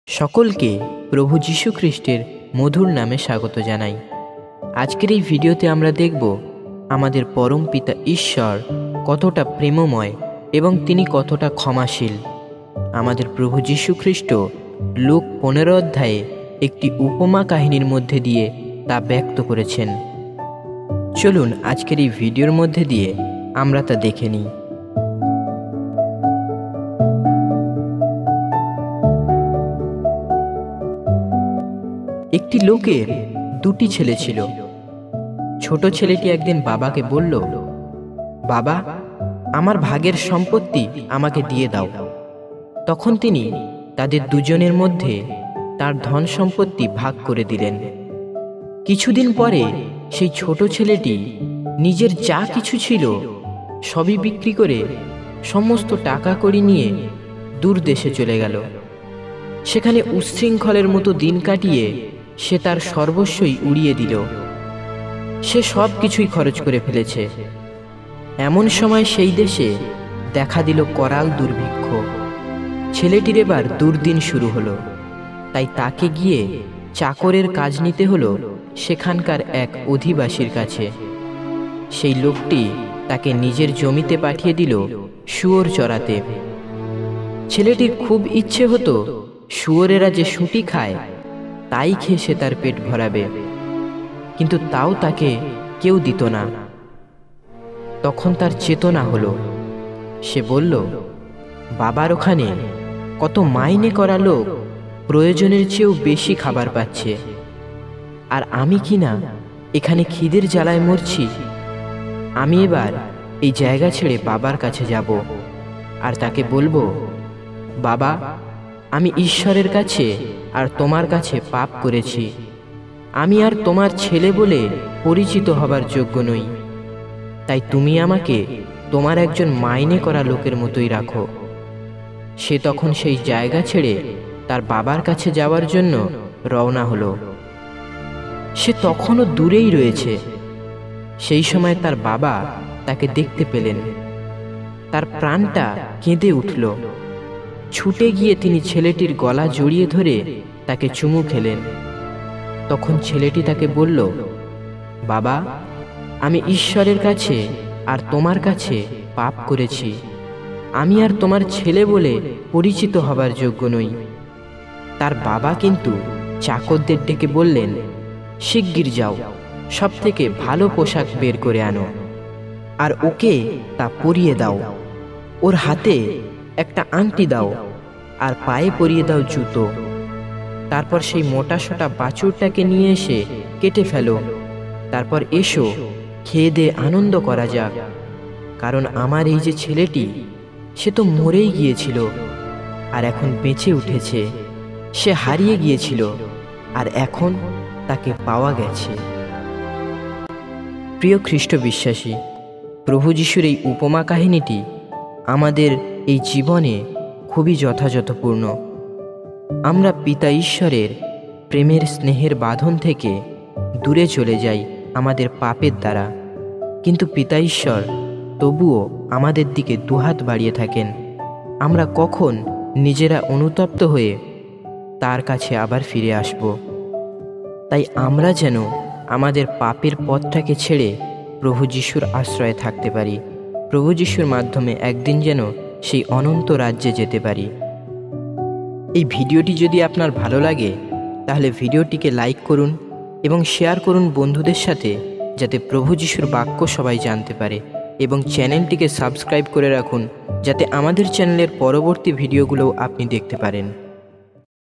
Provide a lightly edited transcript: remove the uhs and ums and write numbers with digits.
সকলকে প্রভু যীশু খ্রিস্টের মধুর নামে স্বাগত জানাই। আজকের এই ভিডিওতে আমরা দেখব আমাদের পরম পিতা ঈশ্বর কতটা প্রেমময় এবং তিনি কতটা ক্ষমাশীল। আমাদের প্রভু যীশু খ্রিস্ট লূক 15 অধ্যায়ে একটি উপমা কাহিনীর মধ্যে দিয়ে তা ব্যক্ত করেছেন। চলুন আজকের এই ভিডিওর মধ্যে দিয়ে আমরা তা দেখে নিই। একটি লোকের দুটি ছেলে ছিল। ছোট ছেলেটি একদিন বাবাকে বলল, বাবা, আমার ভাগের সম্পত্তি আমাকে দিয়ে দাও। তখন তিনি তাদের দুজনের মধ্যে তার ধন সম্পত্তি ভাগ করে দিলেন। কিছুদিন পরে সেই ছোট ছেলেটি নিজের যা কিছু ছিল সবই বিক্রি করে সমস্ত টাকা কড়ি নিয়ে দূর দেশে চলে গেল। সেখানে উচ্ছৃঙ্খলের মতো দিন কাটিয়ে সে তার সর্বস্বই উড়িয়ে দিল। সে সব কিছুই খরচ করে ফেলেছে। এমন সময় সেই দেশে দেখা দিল করাল দুর্ভিক্ষ। ছেলেটির এবার দুর্দিন শুরু হলো। তাই তাকে গিয়ে চাকরের কাজ নিতে হলো সেখানকার এক অধিবাসীর কাছে। সেই লোকটি তাকে নিজের জমিতে পাঠিয়ে দিল শুয়োর চরাতে। ছেলেটির খুব ইচ্ছে হতো শুয়োরেরা যে শুঁটি খায় তাই খেয়ে সে তার পেট ভরাবে, কিন্তু তাও তাকে কেউ দিত না। তখন তার চেতনা হলো। সে বলল, বাবার ওখানে কত মাইনে করা লোক প্রয়োজনের চেয়েও বেশি খাবার পাচ্ছে, আর আমি কিনা এখানে খিদের জ্বালায় মরছি। আমি এবার এই জায়গা ছেড়ে বাবার কাছে যাব আর তাকে বলবো, বাবা, আমি ঈশ্বরের কাছে আর তোমার কাছে পাপ করেছি। আমি আর তোমার ছেলে বলে পরিচিত হবার যোগ্য নই। তাই তুমি আমাকে তোমার একজন মাইনে করা লোকের মতোই রাখো। সে তখন সেই জায়গা ছেড়ে তার বাবার কাছে যাওয়ার জন্য রওনা হলো। সে তখনও দূরেই রয়েছে। সেই সময় তার বাবা তাকে দেখতে পেলেন। তার প্রাণটা কেঁদে উঠল। ছুটে গিয়ে তিনি ছেলেটির গলা জড়িয়ে ধরে তাকে চুমু খেলেন। তখন ছেলেটি তাকে বলল, বাবা, আমি ঈশ্বরের কাছে আর তোমার কাছে পাপ করেছি। আমি আর তোমার ছেলে বলে পরিচিত হবার যোগ্য নই। তার বাবা কিন্তু চাকরদের ডেকে বললেন, শিগগির যাও, সব থেকে ভালো পোশাক বের করে আনো আর ওকে তা পরিয়ে দাও। ওর হাতে একটা আংটি দাও আর পায়ে পরিয়ে দাও জুতো। তারপর সেই মোটা সোটা বাছুরটাকে নিয়ে এসে কেটে ফেলো। তারপর এসো, খেয়ে দিয়ে আনন্দ করা যাক। কারণ আমার এই যে ছেলেটি, সে তো মরেই গিয়েছিল আর এখন বেঁচে উঠেছে। সে হারিয়ে গিয়েছিল আর এখন তাকে পাওয়া গেছে। প্রিয় খ্রিস্ট বিশ্বাসী, প্রভু যীশুর এই উপমা কাহিনীটি আমাদের এই জীবনে খুবই যথাযথপূর্ণ। আমরা পিতা ঈশ্বরের প্রেমের স্নেহের বাঁধন থেকে দূরে চলে যাই আমাদের পাপের দ্বারা, কিন্তু পিতা ঈশ্বর তবুও আমাদের দিকে দুহাত বাড়িয়ে থাকেন। আমরা কখন নিজেরা অনুতপ্ত হয়ে তার কাছে আবার ফিরে আসব। তাই আমরা যেন আমাদের পাপের পথটাকে ছেড়ে প্রভু যীশুর আশ্রয়ে থাকতে পারি। প্রভু যীশুর মাধ্যমে একদিন যেন সেই অনন্ত রাজ্যে যেতে পারি। এই ভিডিওটি যদি আপনার ভালো লাগে তাহলে ভিডিওটিকে লাইক করুন এবং শেয়ার করুন বন্ধুদের সাথে, যাতে প্রভু যীশুর বাক্য সবাই জানতে পারে, এবং চ্যানেলটিকে সাবস্ক্রাইব করে রাখুন যাতে আমাদের চ্যানেলের পরবর্তী ভিডিওগুলোও আপনি দেখতে পারেন।